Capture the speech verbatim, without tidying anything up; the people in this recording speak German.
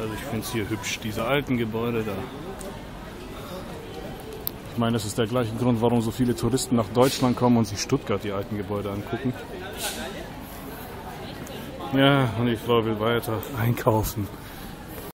Also ich finde es hier hübsch, diese alten Gebäude da. Ich meine, das ist der gleiche Grund, warum so viele Touristen nach Deutschland kommen und sich Stuttgart die alten Gebäude angucken. Ja, und die Frau will weiter einkaufen.